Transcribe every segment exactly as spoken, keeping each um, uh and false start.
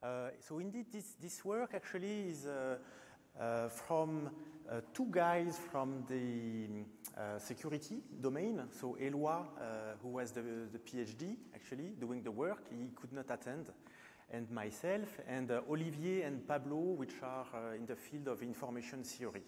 Uh, so indeed, this, this work actually is uh, uh, from uh, two guys from the uh, security domain. So Eloi, uh, who was the, the PhD actually doing the work, he could not attend, and myself, and uh, Olivier and Pablo, which are uh, in the field of information theory.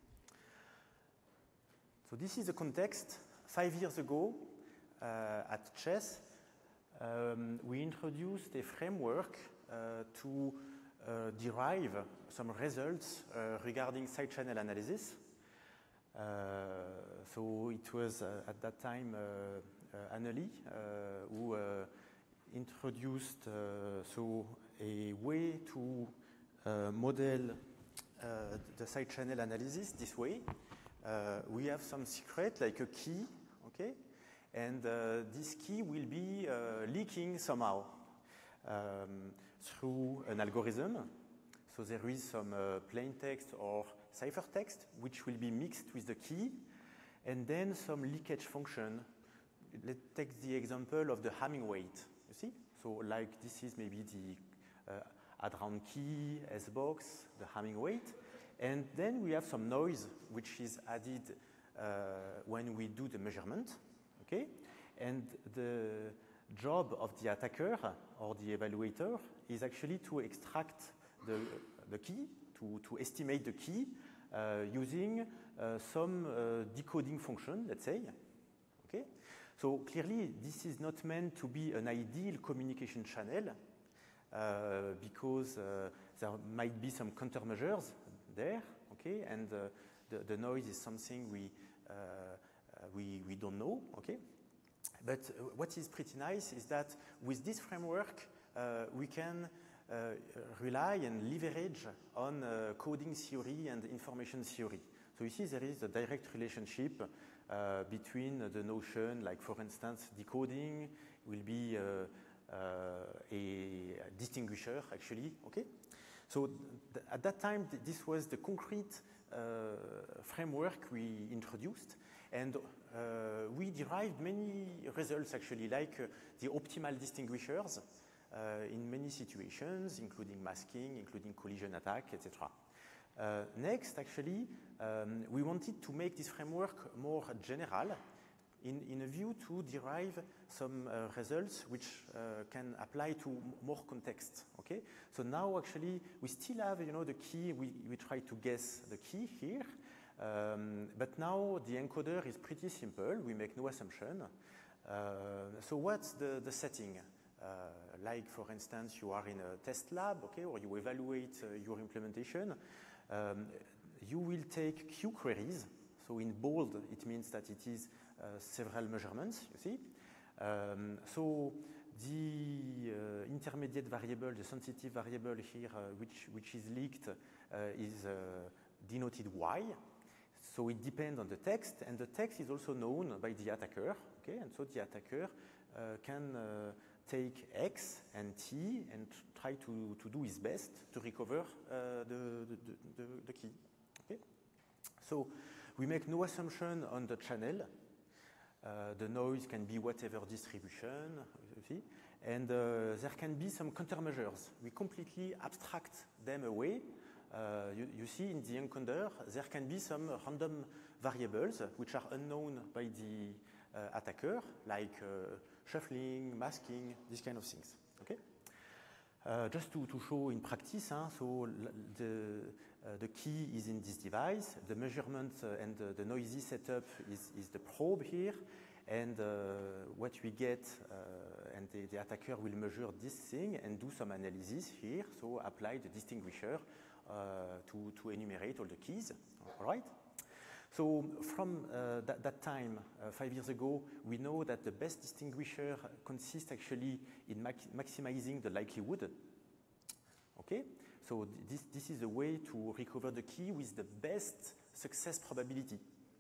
So this is the context. Five years ago, uh, at Chess, um, we introduced a framework uh, to uh, derive some results uh, regarding side channel analysis. Uh, so it was uh, at that time uh, uh, Annelie uh, who uh, introduced uh, so a way to uh, model uh, the side channel analysis this way. Uh, we have some secret like a key, okay, and uh, this key will be uh, leaking somehow um, through an algorithm. So there is some uh, plain text or ciphertext which will be mixed with the key, and then some leakage function. Let's take the example of the Hamming weight. You see? So like this is maybe the uh, add round key, S-box, the Hamming weight. And then we have some noise which is added uh, when we do the measurement. Okay? And the job of the attacker or the evaluator is actually to extract the, the key, to, to estimate the key uh, using uh, some uh, decoding function, let's say. Okay? So clearly, this is not meant to be an ideal communication channel uh, because uh, there might be some countermeasures there, okay? And uh, the, the noise is something we, uh, uh, we, we don't know, okay? But what is pretty nice is that with this framework, uh, we can uh, rely and leverage on uh, coding theory and information theory. So you see there is a direct relationship uh, between the notion, like for instance, decoding will be uh, uh, a distinguisher actually, okay? So th at that time, th this was the concrete uh, framework we introduced, and uh, we derived many results actually, like uh, the optimal distinguishers uh, in many situations, including masking, including collision attack, et cetera. Uh, next, actually, um, we wanted to make this framework more general in, in a view to derive some uh, results which uh, can apply to more context, okay? So now, actually, we still have, you know, the key, we, we try to guess the key here, um, but now the encoder is pretty simple, we make no assumption. Uh, so what's the, the setting? Uh, like, for instance, you are in a test lab, okay, or you evaluate uh, your implementation. Um, you will take Q queries. So in bold, it means that it is uh, several measurements, you see. Um, so the uh, intermediate variable, the sensitive variable here, uh, which, which is leaked, uh, is uh, denoted Y. So it depends on the text, and the text is also known by the attacker, okay? And so the attacker uh, can uh, take X and T and try to, to do his best to recover uh, the, the, the, the key, okay? So we make no assumption on the channel. Uh, the noise can be whatever distribution, you see, and uh, there can be some countermeasures. We completely abstract them away. Uh, you, you see in the encoder, there can be some random variables which are unknown by the uh, attacker, like uh, shuffling, masking, these kind of things, okay? Uh, just to, to show in practice, huh, so the, uh, the key is in this device, the measurement uh, and the, the noisy setup is, is the probe here, and uh, what we get, uh, and the, the attacker will measure this thing and do some analysis here, so apply the distinguisher uh, to, to enumerate all the keys, all right? So from uh, that, that time, uh, five years ago, we know that the best distinguisher consists actually in max maximizing the likelihood. Okay, so this, this is a way to recover the key with the best success probability.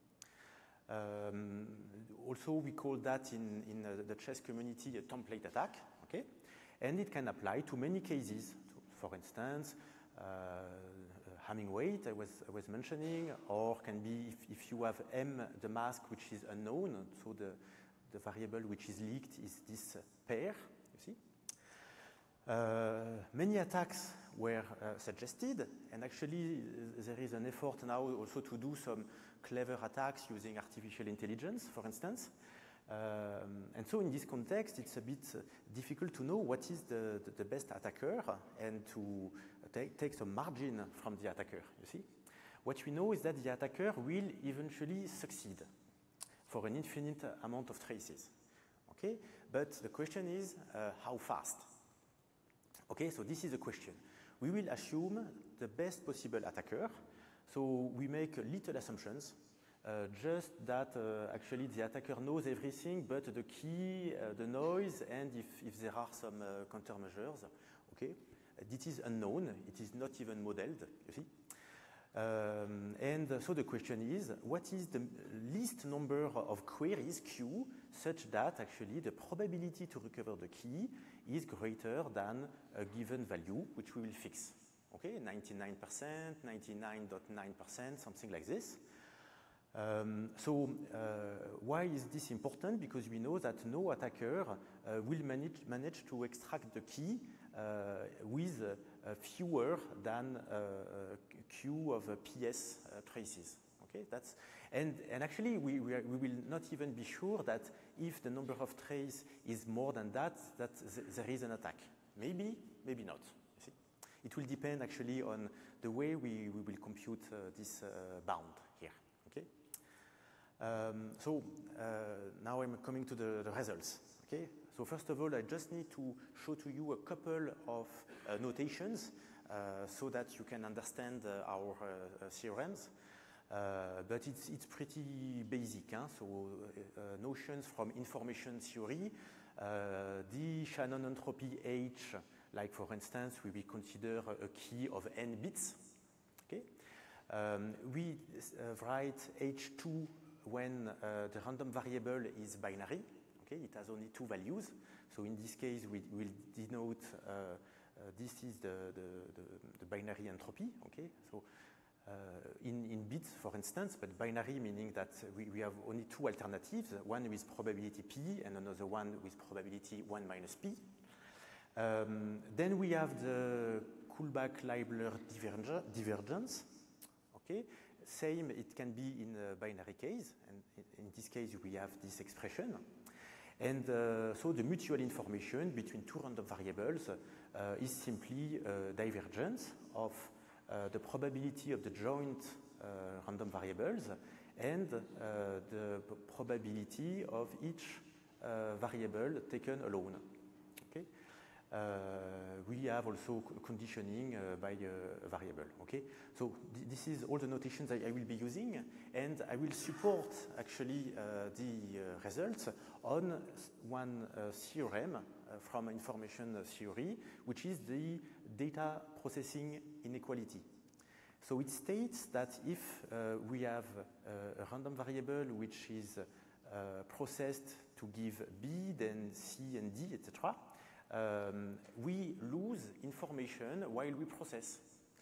Um, also, we call that in, in uh, the chess community a template attack, okay? And it can apply to many cases. So, for instance, uh, Hamming weight I was, I was mentioning, or can be if, if you have M, the mask which is unknown, so the, the variable which is leaked is this pair, you see? Uh, many attacks were uh, suggested, and actually uh, there is an effort now also to do some clever attacks using artificial intelligence, for instance. Um, and so in this context, it's a bit uh, difficult to know what is the, the, the best attacker and to take, take some margin from the attacker, you see. What we know is that the attacker will eventually succeed for an infinite amount of traces, okay? But the question is, uh, how fast? Okay, so this is the question. We will assume the best possible attacker, so we make little assumptions. Uh, just that uh, actually the attacker knows everything but the key, uh, the noise, and if, if there are some uh, countermeasures. Okay, it is unknown, it is not even modeled, you see. Um, and uh, so the question is, what is the least number of queries, Q, such that actually the probability to recover the key is greater than a given value, which we will fix. Okay, ninety-nine percent, ninety-nine point nine percent, something like this. Um, so uh, why is this important? Because we know that no attacker uh, will manage, manage to extract the key uh, with uh, fewer than uh, a Q of uh, P S uh, traces. Okay, that's and and actually we we, are, we will not even be sure that if the number of traces is more than that, that th there is an attack. Maybe, maybe not. You see, it will depend actually on the way we we will compute uh, this uh, bound here. Okay. Um, so uh, now I'm coming to the, the results. Okay. So first of all, I just need to show to you a couple of uh, notations uh, so that you can understand uh, our uh, theorems. Uh, but it's, it's pretty basic. Hein? So uh, notions from information theory, uh, the Shannon entropy H, like for instance, we will consider a key of n bits. Okay. Um, we uh, write H two when uh, the random variable is binary. Okay, it has only two values. So in this case, we will denote uh, uh, this is the, the, the, the binary entropy. Okay, so uh, in, in bits, for instance, but binary meaning that we, we have only two alternatives, one with probability p and another one with probability one minus p. Um, then we have the Kullback-Leibler diverge divergence. Okay. Same, it can be in a binary case, and in this case we have this expression. And uh, so the mutual information between two random variables uh, is simply a divergence of uh, the probability of the joint uh, random variables and uh, the probability of each uh, variable taken alone. Okay? Uh, we have also conditioning uh, by a variable. Okay, so th this is all the notations I, I will be using, and I will support actually uh, the uh, results on one uh, theorem uh, from information theory, which is the data processing inequality. So it states that if uh, we have uh, a random variable which is uh, processed to give B, then C and D, et cetera, Um, we lose information while we process.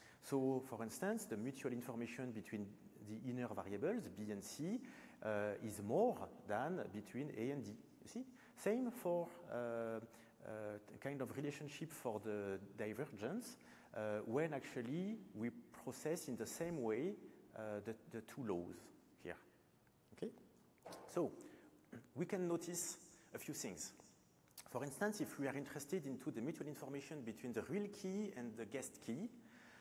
So, for instance, the mutual information between the inner variables, B and C, uh, is more than between A and D. You see? Same for uh, uh, kind of relationship for the divergence, uh, when actually we process in the same way uh, the, the two laws here. Okay? So, we can notice a few things. For instance, if we are interested into the mutual information between the real key and the guessed key,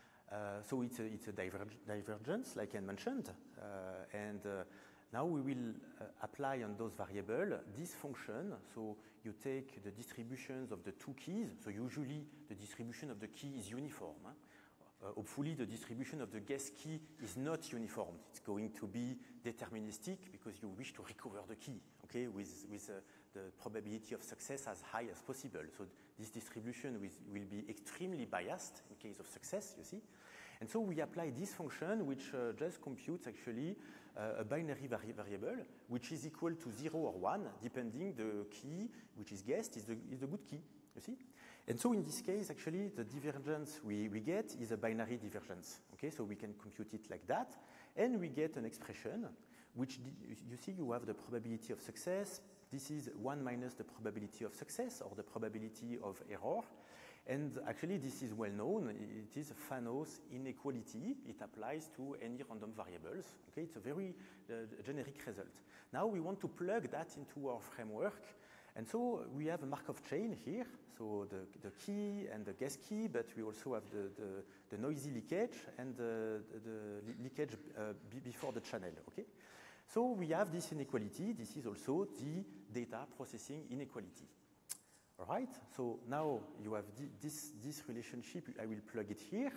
uh, so it's a, it's a diverg divergence, like I mentioned, uh, and uh, now we will uh, apply on those variables this function. So you take the distributions of the two keys, so usually the distribution of the key is uniform. Huh? Uh, hopefully the distribution of the guess key is not uniform. It's going to be deterministic because you wish to recover the key, okay, with, with uh, the probability of success as high as possible. So this distribution will, will be extremely biased in case of success, you see. And so we apply this function which uh, just computes actually uh, a binary vari variable which is equal to zero or one depending the key which is guessed is the, is the good key, you see. And so in this case, actually, the divergence we, we get is a binary divergence. Okay, so we can compute it like that. And we get an expression which, you see, you have the probability of success. This is one minus the probability of success or the probability of error. And actually, this is well known. It is Fanos inequality. It applies to any random variables. Okay, it's a very uh, generic result. Now we want to plug that into our framework. And so we have a Markov chain here. So the, the key and the guess key, but we also have the, the, the noisy leakage and the, the leakage uh, before the channel. Okay. So we have this inequality. This is also the data processing inequality. All right, so now you have this, this relationship. I will plug it here,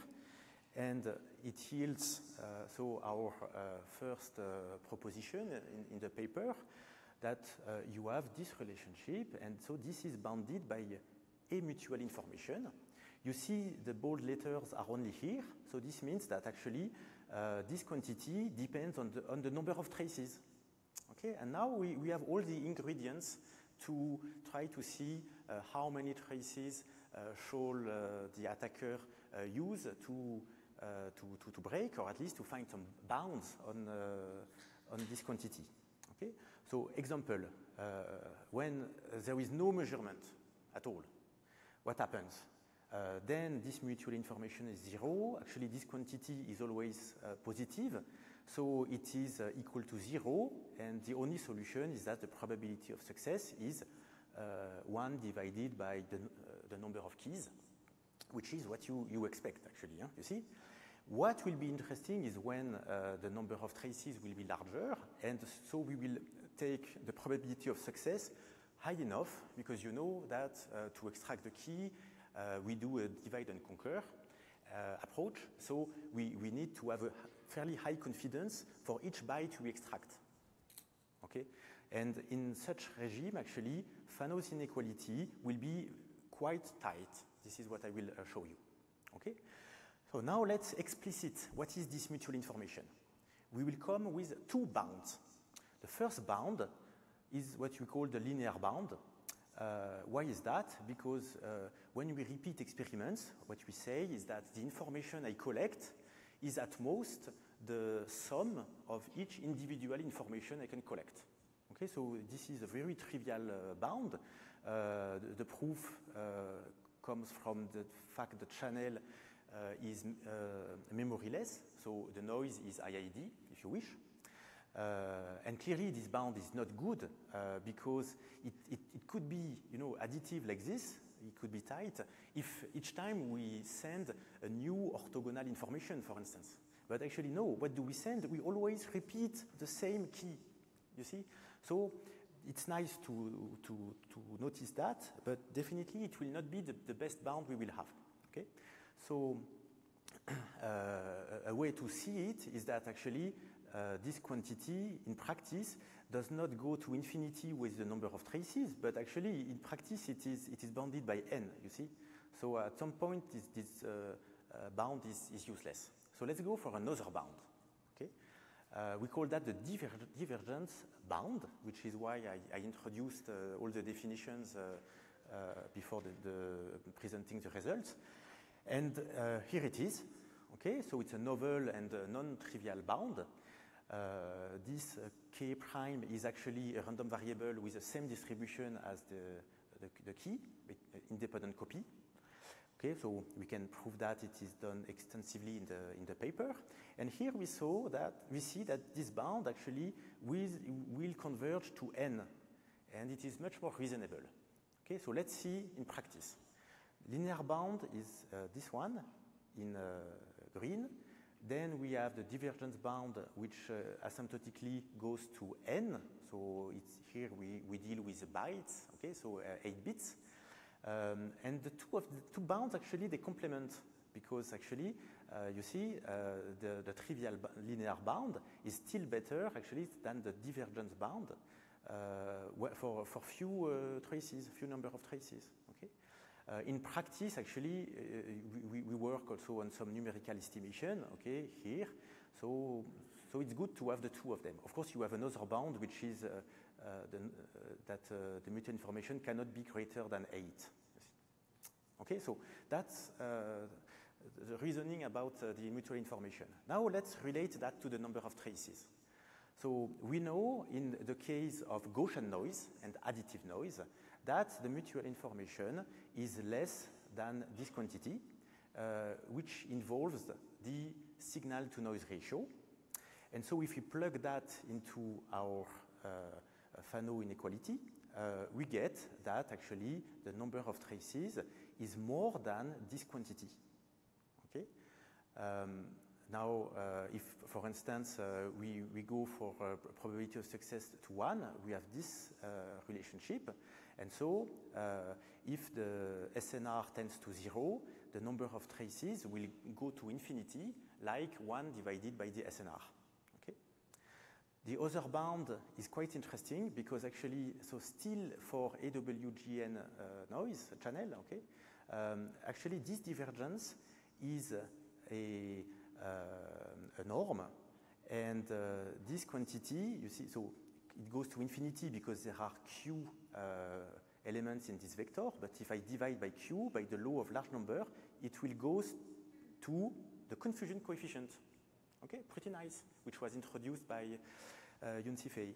and uh, it yields uh, so our uh, first uh, proposition in, in the paper, that uh, you have this relationship, and so this is bounded by a mutual information. You see the bold letters are only here, so this means that actually uh, this quantity depends on the, on the number of traces. Okay, and now we, we have all the ingredients to try to see uh, how many traces uh, should uh, the attacker uh, use to, uh, to, to, to break, or at least to find some bounds on, uh, on this quantity. Okay? So example, uh, when there is no measurement at all, what happens? Uh, then this mutual information is zero. Actually, this quantity is always uh, positive. So it is uh, equal to zero, and the only solution is that the probability of success is uh, one divided by the, uh, the number of keys, which is what you, you expect, actually, huh? You see? What will be interesting is when uh, the number of traces will be larger, and so we will take the probability of success high enough, because you know that uh, to extract the key, uh, we do a divide and conquer uh, approach, so we, we need to have a fairly high confidence for each byte we extract. Okay? And in such regime, actually, Fanos inequality will be quite tight. This is what I will uh, show you. Okay? So now let's explicit what is this mutual information. We will come with two bounds. The first bound is what we call the linear bound. Uh, why is that? Because uh, when we repeat experiments, what we say is that the information I collect is at most the sum of each individual information I can collect. Okay, so this is a very trivial uh, bound. Uh, the, the proof uh, comes from the fact the channel uh, is uh, memoryless, so the noise is I I D, if you wish. Uh, and clearly this bound is not good uh, because it, it, it could be, you know, additive like this. It could be tight if each time we send a new orthogonal information, for instance. But actually, no. What do we send? We always repeat the same key. You see? So it's nice to, to, to notice that, but definitely it will not be the, the best bound we will have. Okay? So uh, a way to see it is that actually uh, this quantity in practice does not go to infinity with the number of traces, but actually in practice it is, it is bounded by n, you see? So at some point this, this uh, uh, bound is, is useless. So let's go for another bound, okay? Uh, we call that the diver divergence bound, which is why I, I introduced uh, all the definitions uh, uh, before the, the presenting the results. And uh, here it is, okay? So it's a novel and a non-trivial bound. Uh, this uh, k prime is actually a random variable with the same distribution as the, the, the key, independent copy. Okay, so we can prove that it is done extensively in the, in the paper. And here we saw that, we see that this bound actually will, will converge to n, and it is much more reasonable. Okay, so let's see in practice. Linear bound is uh, this one in uh, green. Then we have the divergence bound, which uh, asymptotically goes to n. So it's here we, we deal with the bytes, okay, so uh, eight bits. Um, and the two, of the two bounds actually they complement, because actually uh, you see uh, the, the trivial linear bound is still better actually than the divergence bound uh, for, for few uh, traces, few number of traces. Okay. Uh, in practice, actually, uh, we, we work also on some numerical estimation, okay, here. So, so it's good to have the two of them. Of course, you have another bound, which is uh, uh, the, uh, that uh, the mutual information cannot be greater than eight. Okay, so that's uh, the reasoning about uh, the mutual information. Now let's relate that to the number of traces. So we know in the case of Gaussian noise and additive noise that the mutual information is less than this quantity, uh, which involves the signal-to-noise ratio. And so if we plug that into our uh, Fano inequality, uh, we get that actually the number of traces is more than this quantity. Okay? Um, now, uh, if, for instance, uh, we, we go for uh, probability of success to one, we have this uh, relationship. And so, uh, if the S N R tends to zero, the number of traces will go to infinity, like one divided by the S N R. Okay? The other bound is quite interesting because actually, so still for A W G N uh, noise channel, okay, um, actually this divergence is a, uh, a norm, and uh, this quantity, you see, so it goes to infinity because there are q uh, elements in this vector, but if I divide by q, by the law of large number, it will go to the confusion coefficient. Okay, pretty nice, which was introduced by uh, Yun-Si Fei.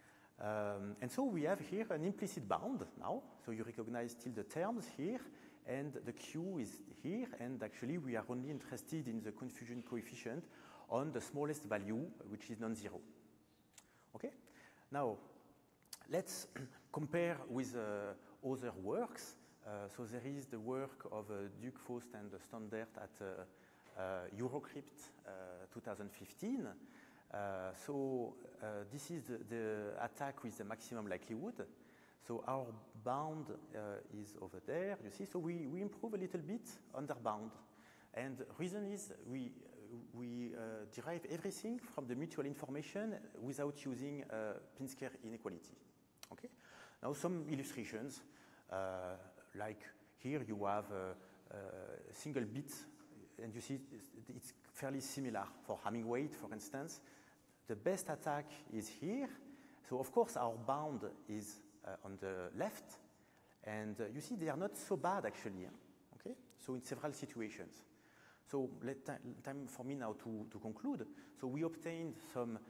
Um, and so we have here an implicit bound now, so you recognize still the terms here, and the q is here, and actually we are only interested in the confusion coefficient on the smallest value, which is non-zero. Okay? Now, let's compare with uh, other works. Uh, so there is the work of uh, Duc, Faust, and Standert at uh, uh, Eurocrypt uh, two thousand fifteen. Uh, so uh, this is the, the attack with the maximum likelihood. So our bound uh, is over there, you see. So we, we improve a little bit under bound. And the reason is we, we uh, derive everything from the mutual information without using uh, Pinsker inequality. Okay? Now some illustrations, uh, like here you have a, a single bit, and you see it's fairly similar for Hamming weight, for instance. The best attack is here. So of course our bound is uh, on the left, and uh, you see they are not so bad actually. Okay? So in several situations. So let time for me now to, to conclude. So we obtained some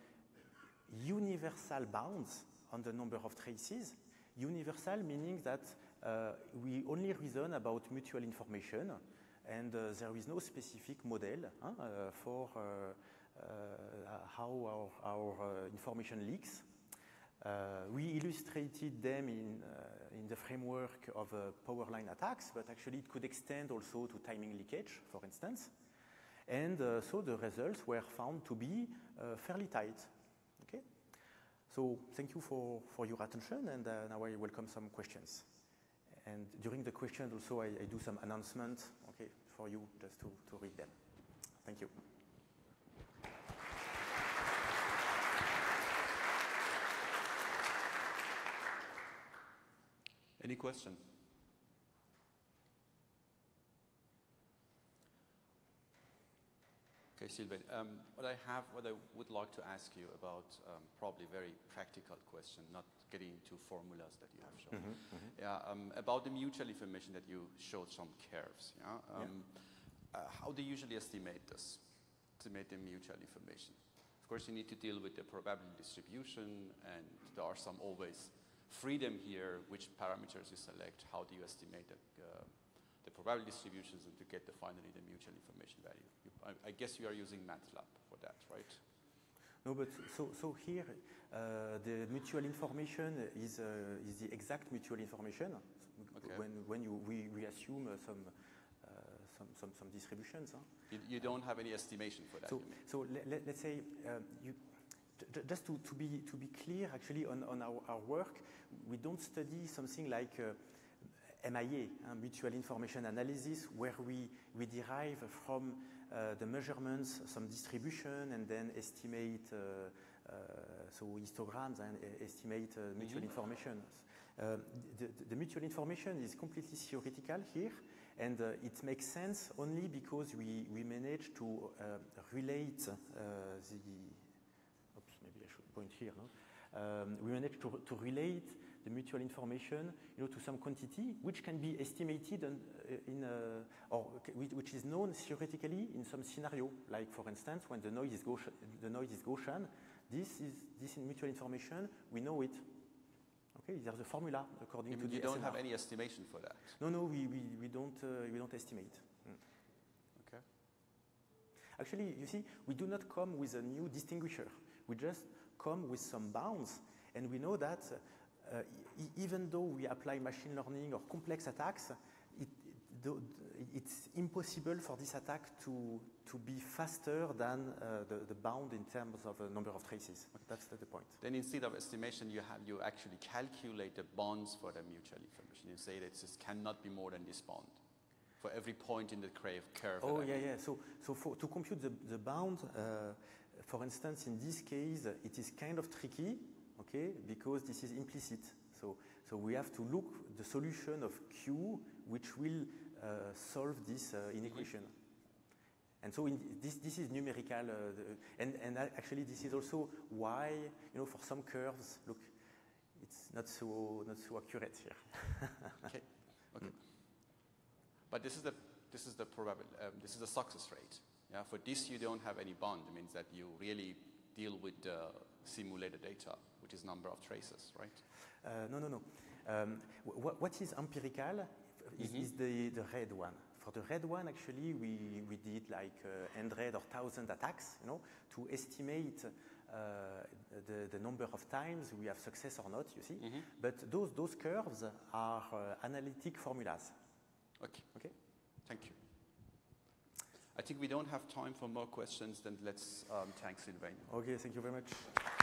universal bounds on the number of traces. Universal meaning that uh, we only reason about mutual information, and uh, there is no specific model huh, uh, for uh, uh, how our, our uh, information leaks. Uh, we illustrated them in, uh, in the framework of uh, power line attacks, but actually it could extend also to timing leakage, for instance. And uh, so the results were found to be uh, fairly tight. Okay? So thank you for, for your attention, and uh, now I welcome some questions. And during the questions also I, I do some announcements, okay, for you just to, to read them. Thank you. Any question? Okay, Sylvain. Um, what I have, what I would like to ask you about, um, probably very practical question, not getting into formulas that you have shown. Mm-hmm, mm-hmm. Yeah, um, about the mutual information that you showed some curves. Yeah. Um, yeah. Uh, how do you usually estimate this? Estimate the mutual information. Of course, you need to deal with the probability distribution, and there are some always freedom here, which parameters you select, how do you estimate the, uh, the probability distributions, and to get the finally the mutual information value. You, I, I guess you are using MATLAB for that, right? No, but so, so here, uh, the mutual information is, uh, is the exact mutual information. Okay. When, when you, we, we assume uh, some, uh, some, some, some distributions. Huh? You, you don't have any estimation for that, So, you mean? so let, let's say, um, you, just to, to, be, to be clear, actually, on, on our, our work, we don't study something like uh, M I A, uh, mutual information analysis, where we, we derive from uh, the measurements some distribution and then estimate, uh, uh, so histograms and estimate uh, mutual mm-hmm. information. Uh, the, the mutual information is completely theoretical here, and uh, it makes sense only because we, we manage to uh, relate uh, the point here, no? Um, we managed to, to relate the mutual information, you know, to some quantity which can be estimated in, in a, or which is known theoretically in some scenario. Like, for instance, when the noise is Gaussian, the noise is Gaussian, this is this in mutual information. We know it. Okay, there's a formula according I to mean, the you don't S M R. have any estimation for that. No, no, we, we, we, don't, uh, we don't estimate. Mm. Okay. Actually, you see, we do not come with a new distinguisher. We just come with some bounds, and we know that uh, e even though we apply machine learning or complex attacks, it, it, it's impossible for this attack to, to be faster than uh, the, the bound in terms of a number of traces. That's the, the point. Then instead of estimation, you have you actually calculate the bonds for the mutual information. You say that it just cannot be more than this bond for every point in the curve. curve Oh, that yeah, I mean. yeah. So, so for, to compute the, the bound, uh, for instance, in this case, it is kind of tricky, okay, because this is implicit. So, so we have to look the solution of Q, which will uh, solve this uh, inequation. Mm-hmm. And so in this, this is numerical, uh, the, and, and actually this is also why, you know, for some curves, look, it's not so, not so accurate here. Okay, okay. Mm. But this is the, this is the probable, um, this is the success rate. Yeah, for this you don't have any bond. It means that you really deal with the simulated data, which is number of traces, right? Uh, no, no, no. Um, wh what is empirical is, mm-hmm. is the, the red one. For the red one, actually, we, we did like uh, one hundred or one thousand attacks, you know, to estimate uh, the, the number of times we have success or not, you see. Mm-hmm. But those, those curves are uh, analytic formulas. Okay. Okay. Thank you. I think we don't have time for more questions, then let's um, thank Sylvain. Okay, thank you very much.